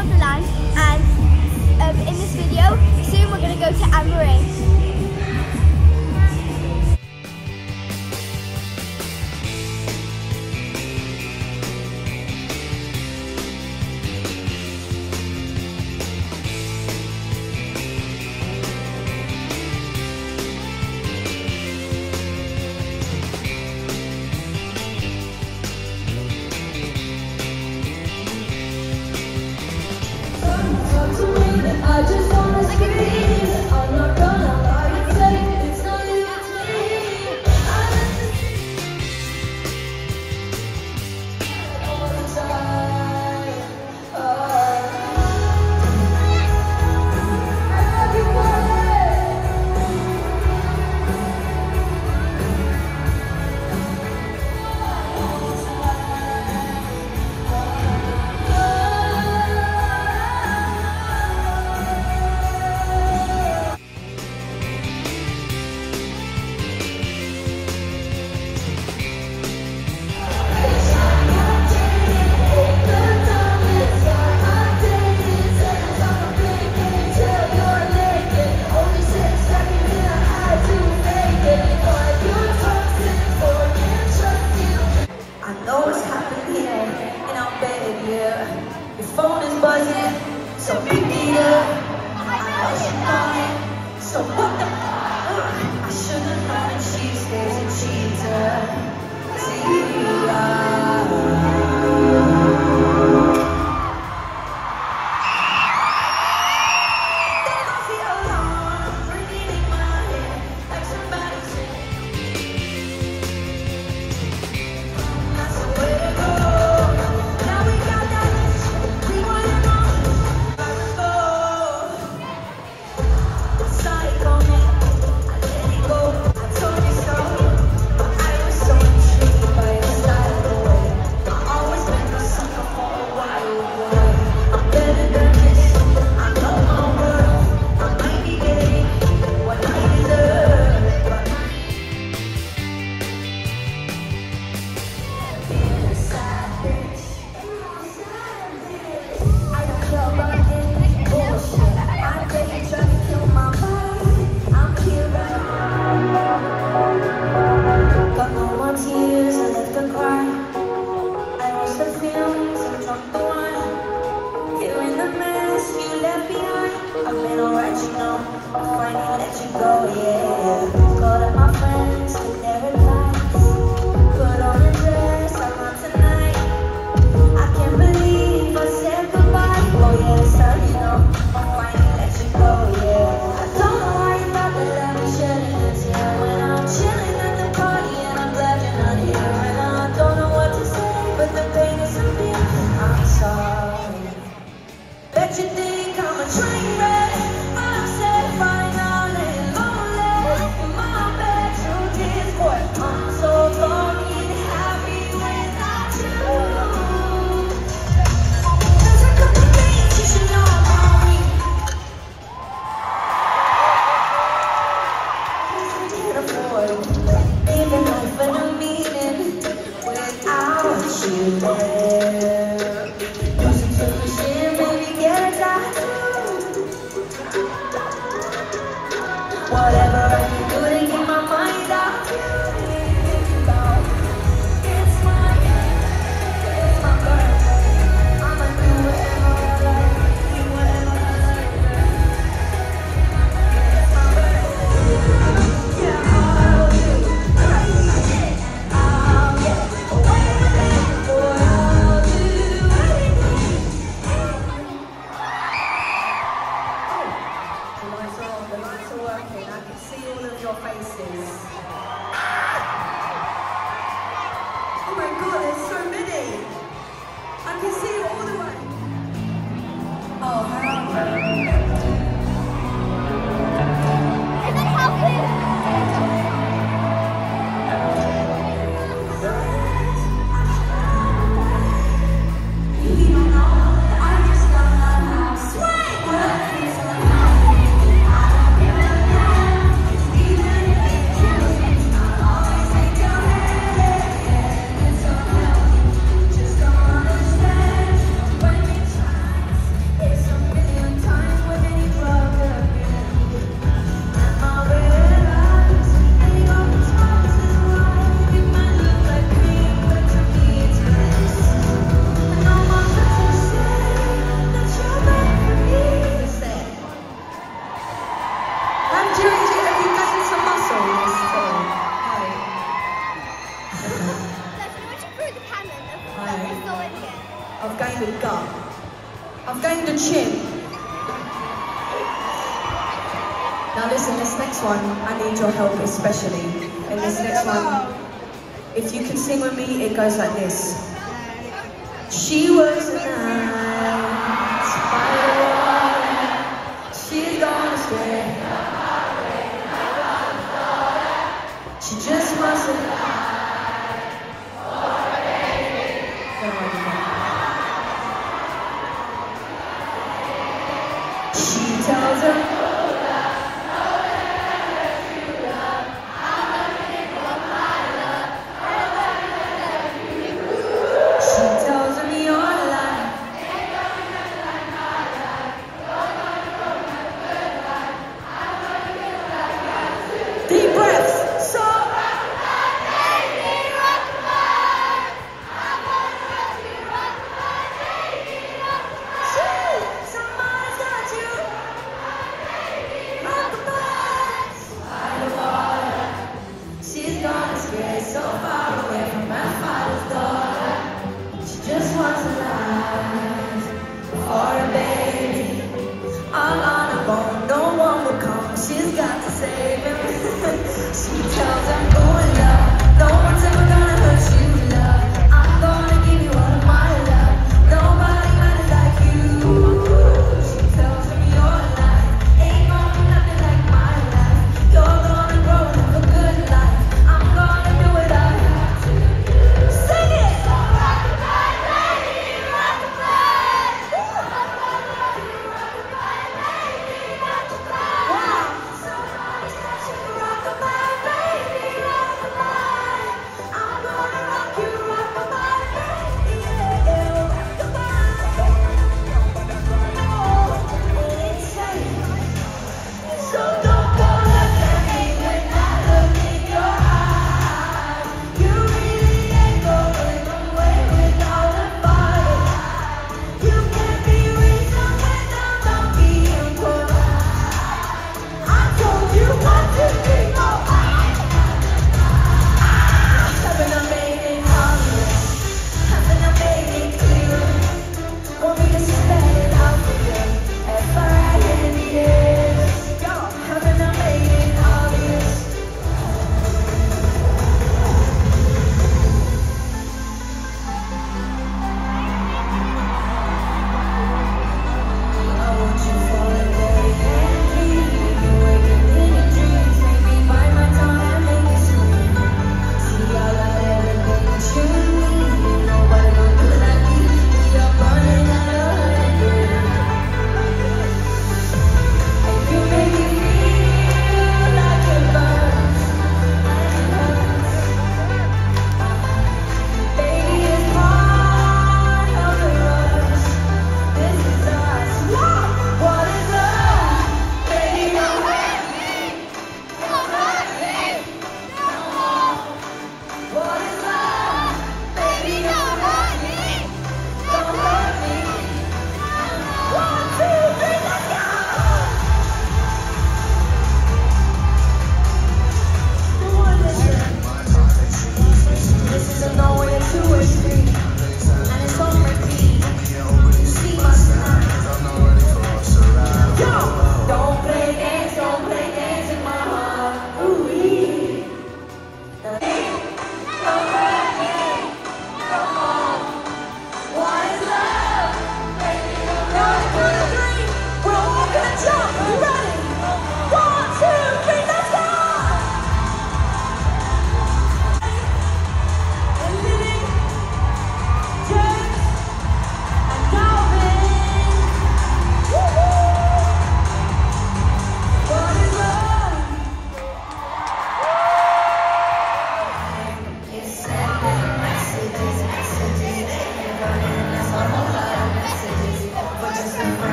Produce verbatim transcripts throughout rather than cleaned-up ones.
Wonderland, and um, in this video, soon we're going to go to Anne-Marie. I just wanna scream. I'm not gonna lie and say it's not you, it's me. I like to see all the time. Oh, I love you, boy. Your phone is buzzing, so pick it up. I know you know it, so what the fuck? I should've known that she stays a cheater. See you are. I feel alone, breathing in my head, like somebody said. That's the way to go. Whatever I can do to get my mind out. It's my, it's my birthday. I'ma do whatever I like, do whatever I like. It's my birthday. Yeah, I'll do crazy shit. I'll get away with it. Boy, I'll do I've gained a gut. I've gained a chin. Now listen, this next one, I need your help especially. In this next one, if you can sing with me, it goes like this. She was a night by the water. She's gone astray. She just wants to lie for a baby. She tells her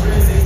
crazy.